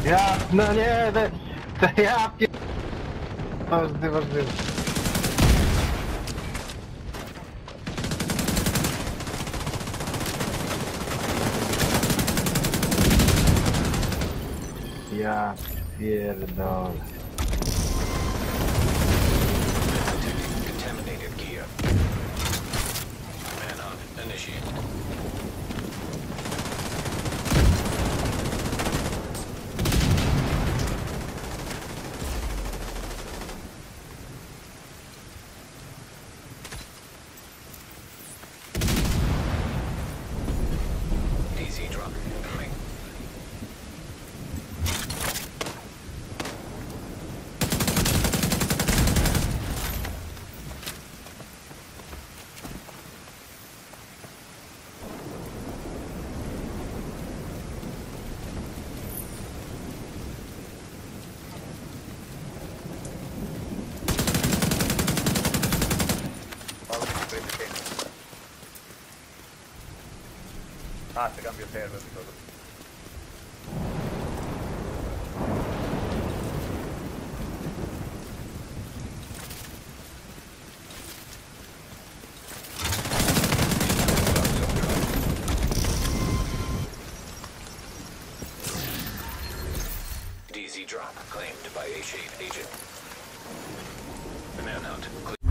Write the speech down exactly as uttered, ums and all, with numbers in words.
Ja, no nie, te, te ja pier... Ważny, ważny. Ja pierdolę. Contaminated gear. Manhunt initiated. D Z drop incoming. Ah, se cambio server y todo. D Z drop claimed by A-Shade agent. Manhunt.